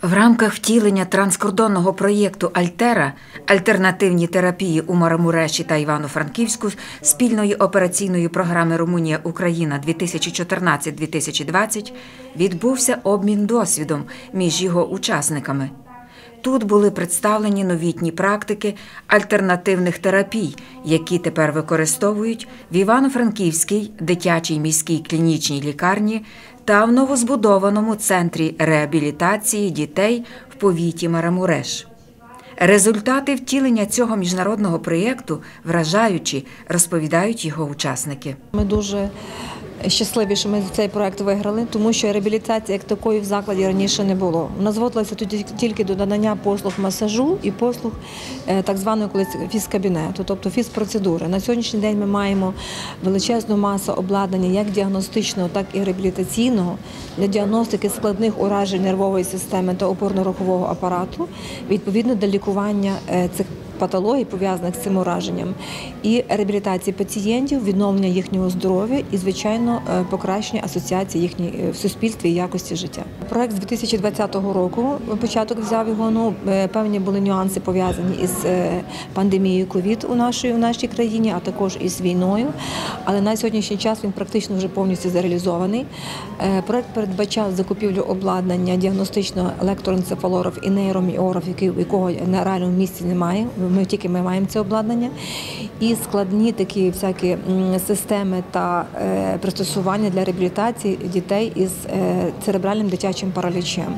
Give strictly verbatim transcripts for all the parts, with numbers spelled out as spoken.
В рамках втілення транскордонного проєкту «Альтера» альтернативні терапії у Марамуреші та Івано-Франківську спільної операційної програми «Румунія-Україна дві тисячі чотирнадцять - дві тисячі двадцять» відбувся обмін досвідом між його учасниками. Тут були представлені новітні практики альтернативних терапій, які тепер використовують в Івано-Франківській дитячій міській клінічній лікарні та в новозбудованому центрі реабілітації дітей в повіті Марамуреш. Результати втілення цього міжнародного проєкту вражаючі, розповідають його учасники. Ми дуже щасливі, що ми цей проєкт виграли, тому що реабілітації як такої в закладі раніше не було. У нас зводилося тут тільки до надання послуг масажу і послуг так званої фізкабінету, тобто фізпроцедури. На сьогоднішній день ми маємо величезну масу обладнання як діагностичного, так і реабілітаційного для діагностики складних уражень нервової системи та опорно-рухового апарату, відповідно до лікування цих патологій, пов'язаних з цим ураженням, і реабілітації пацієнтів, відновлення їхнього здоров'я і, звичайно, покращення асоціації їхньої в суспільстві і якості життя. Проект з дві тисячі двадцятого року, початок взяв його, ну, певні були нюанси пов'язані із пандемією ковід у нашій, у нашій країні, а також із війною, але на сьогоднішній час він практично вже повністю зареалізований. Проект передбачав закупівлю обладнання діагностичного електроенцефалограф і нейроміограф, якого на реальному місці немає. Ми тільки ми маємо це обладнання, і складні такі всякі системи та е, пристосування для реабілітації дітей із е, церебральним дитячим паралічем.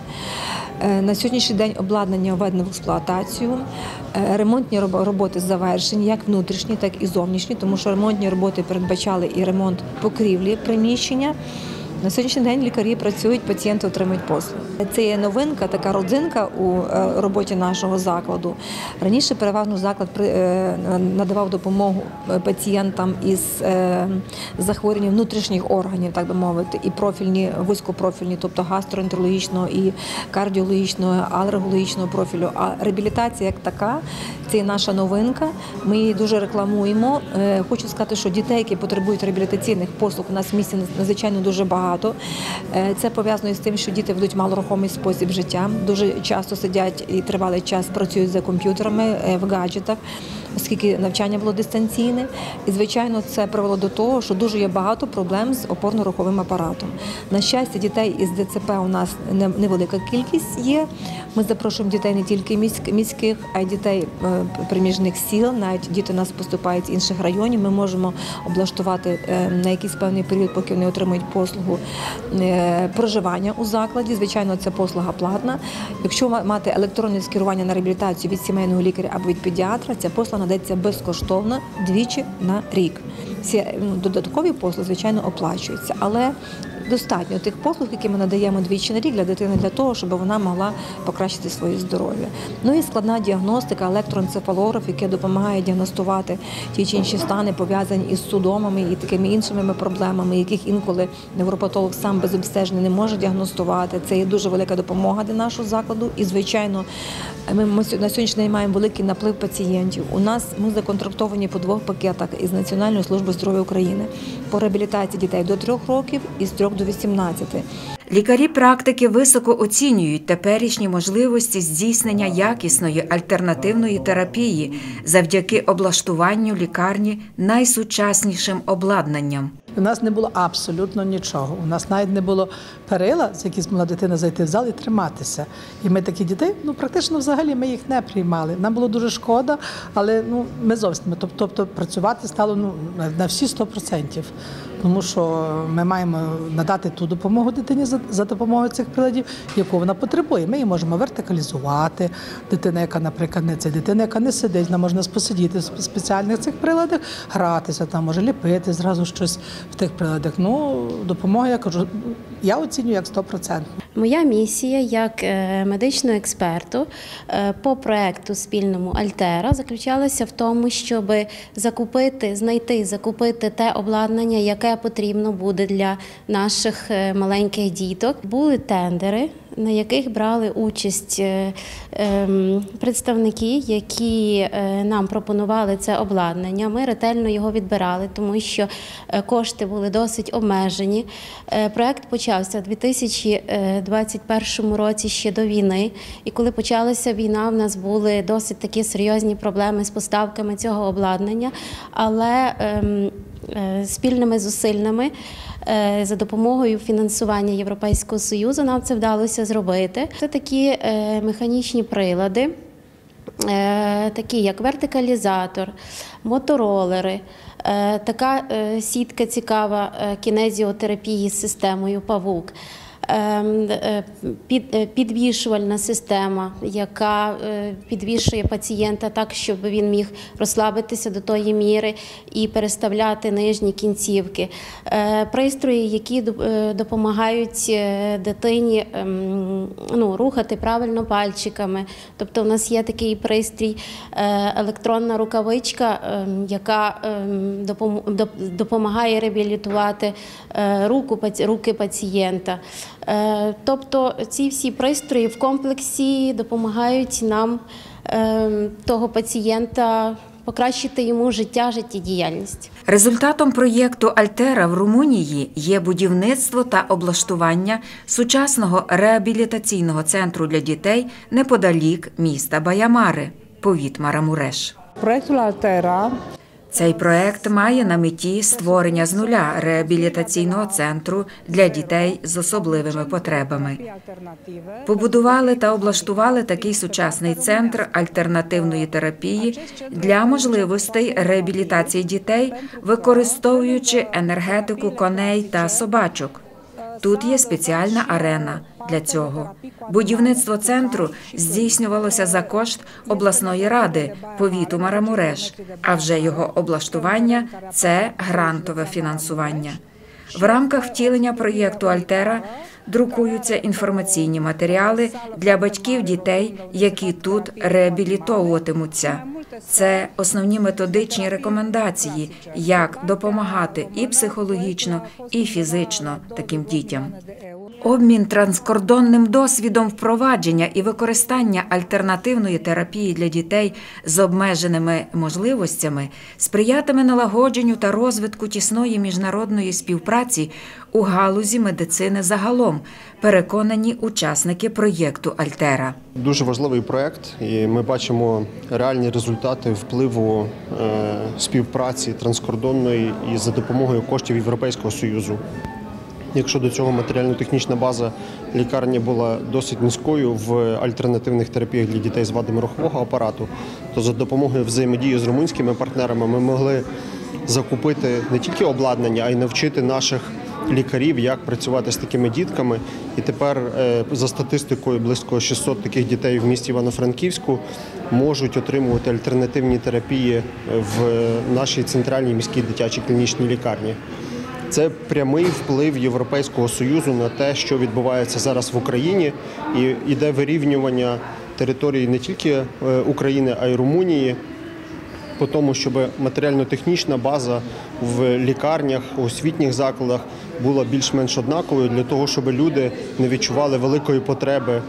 Е, на сьогоднішній день обладнання введено в експлуатацію, е, ремонтні роботи завершені, як внутрішні, так і зовнішні, тому що ремонтні роботи передбачали і ремонт покрівлі приміщення. На сьогоднішній день лікарі працюють, пацієнти отримують послуги. Це є новинка, така родзинка у роботі нашого закладу. Раніше переважно заклад надавав допомогу пацієнтам із захворюванням внутрішніх органів, так би мовити, і профільні, вузькопрофільні, тобто гастроентерологічного, і кардіологічного, алергологічного профілю. А реабілітація як така – це є наша новинка, ми її дуже рекламуємо. Хочу сказати, що дітей, які потребують реабілітаційних послуг, у нас в місті надзвичайно дуже багато. Це пов'язано з тим, що діти ведуть малорухомий спосіб життя, дуже часто сидять і тривалий час працюють за комп'ютерами, в гаджетах, оскільки навчання було дистанційне. І, звичайно, це привело до того, що дуже є багато проблем з опорно-руховим апаратом. На щастя, дітей із Д Ц П у нас невелика кількість є. Ми запрошуємо дітей не тільки міських, а й дітей приміжних сіл. Навіть діти у нас поступають з інших районів. Ми можемо облаштувати на якийсь певний період, поки вони отримують послугу проживання у закладі. Звичайно, це послуга платна. Якщо мати електронне скерування на реабілітацію від сімейного лікаря або від педіатра, ця послуга надається безкоштовно двічі на рік. Всі додаткові послуги, звичайно, оплачуються, але достатньо тих послуг, які ми надаємо двічі на рік для дитини, для того, щоб вона могла покращити своє здоров'я. Ну і складна діагностика, електроенцефалограф, який допомагає діагностувати ті чи інші стани, пов'язані із судомами і такими іншими проблемами, яких інколи невропатолог сам без обстеження не може діагностувати. Це є дуже велика допомога для нашого закладу. І, звичайно, ми на сьогоднішній день маємо великий наплив пацієнтів. У нас ми законтрактовані по двох пакетах із Національної служби здоров'я України по реабілітації дітей до трьох років і з трьох до вісімнадцяти. Лікарі-практики високо оцінюють теперішні можливості здійснення якісної альтернативної терапії завдяки облаштуванню лікарні найсучаснішим обладнанням. У нас не було абсолютно нічого. У нас навіть не було перила, з яких змогла дитина зайти в зал і триматися. І ми такі дітей, ну практично взагалі ми їх не приймали. Нам було дуже шкода, але ну ми зовсім, тобто, тобто працювати стало ну на всі сто відсотків. Тому що ми маємо надати ту допомогу дитині за, за допомогою цих приладів, яку вона потребує. Ми її можемо вертикалізувати. Дитина, яка, наприклад, не це дитина, яка не сидить, вона може посидіти в спеціальних цих приладах, гратися, там може ліпити зразу щось в тих приладах. Ну, допомога, я кажу, я оцінюю як сто відсотків. Моя місія як медичного експерту по проєкту спільному «Альтера» заключалася в тому, щоб закупити, знайти, закупити те обладнання, яке потрібно буде для наших маленьких діток. Були тендери на яких брали участь представники, які нам пропонували це обладнання. Ми ретельно його відбирали, тому що кошти були досить обмежені. Проект почався у дві тисячі двадцять першому році, ще до війни. І коли почалася війна, в нас були досить такі серйозні проблеми з поставками цього обладнання, але спільними зусиллями за допомогою фінансування Європейського Союзу нам це вдалося зробити. Це такі механічні прилади, такі як вертикалізатор, моторолери, така сітка цікава кінезіотерапії з системою «Павук», підвішувальна система, яка підвішує пацієнта так, щоб він міг розслабитися до тої міри і переставляти нижні кінцівки. Пристрої, які допомагають дитині ну, рухати правильно пальчиками. Тобто у нас є такий пристрій, електронна рукавичка, яка допомагає реабілітувати руку, руки пацієнта. Тобто ці всі пристрої в комплексі допомагають нам того пацієнта покращити йому життя, життєдіяльність. Результатом проєкту «Альтера» в Румунії є будівництво та облаштування сучасного реабілітаційного центру для дітей неподалік міста Баямари, повіт Марамуреш. Проектul Альтера Цей проект має на меті створення з нуля реабілітаційного центру для дітей з особливими потребами. Побудували та облаштували такий сучасний центр альтернативної терапії для можливостей реабілітації дітей, використовуючи енергетику коней та собачок. Тут є спеціальна арена для цього. Будівництво центру здійснювалося за кошт обласної ради повіту Марамуреш, а вже його облаштування – це грантове фінансування. В рамках втілення проєкту «Альтера» друкуються інформаційні матеріали для батьків дітей, які тут реабілітовуватимуться. Це основні методичні рекомендації, як допомагати і психологічно, і фізично таким дітям. Обмін транскордонним досвідом впровадження і використання альтернативної терапії для дітей з обмеженими можливостями сприятиме налагодженню та розвитку тісної міжнародної співпраці у галузі медицини загалом, переконані учасники проєкту «Альтера». Дуже важливий проєкт, і ми бачимо реальні результати впливу співпраці транскордонної і за допомогою коштів Європейського Союзу. Якщо до цього матеріально-технічна база лікарні була досить низькою в альтернативних терапіях для дітей з вадами рухового апарату, то за допомогою взаємодії з румунськими партнерами ми могли закупити не тільки обладнання, а й навчити наших лікарів, як працювати з такими дітками. І тепер, за статистикою, близько шістсот таких дітей в місті Івано-Франківську можуть отримувати альтернативні терапії в нашій центральній міській дитячій клінічній лікарні. Це прямий вплив Європейського Союзу на те, що відбувається зараз в Україні, і йде вирівнювання території не тільки України, а й Румунії, по тому, щоб матеріально-технічна база в лікарнях, у освітніх закладах була більш-менш однаковою, для того, щоб люди не відчували великої потреби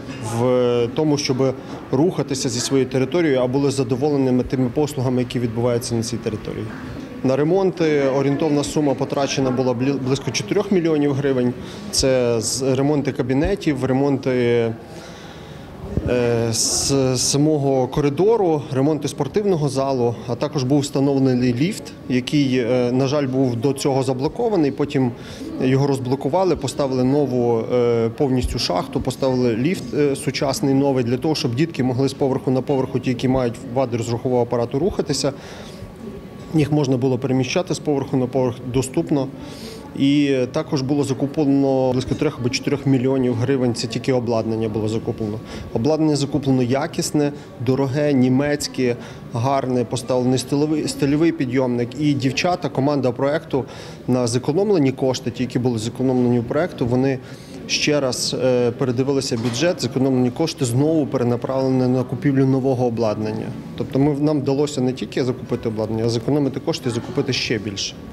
в тому, щоб рухатися зі своєю територією, а були задоволеними тими послугами, які відбуваються на цій території. На ремонти орієнтовна сума потрачена була близько чотирьох мільйонів гривень. Це ремонти кабінетів, ремонти з самого коридору, ремонти спортивного залу, а також був встановлений ліфт, який, на жаль, був до цього заблокований, потім його розблокували, поставили нову повністю шахту, поставили ліфт сучасний новий, для того, щоб дітки могли з поверху на поверху, ті, які мають вади рухового апарату, рухатися. Їх можна було переміщати з поверху на поверх доступно. І також було закуплено близько трьох або чотирьох мільйонів гривень, це тільки обладнання було закуплено. Обладнання закуплено якісне, дороге, німецьке, гарне, поставлений стильовий, стильовий підйомник. І дівчата, команда проєкту на зекономлені кошти, ті, які були зекономлені у проєкту, вони ще раз передивилися бюджет, зекономлені кошти знову перенаправлені на купівлю нового обладнання. Тобто ми, нам вдалося не тільки закупити обладнання, а зекономити кошти і закупити ще більше.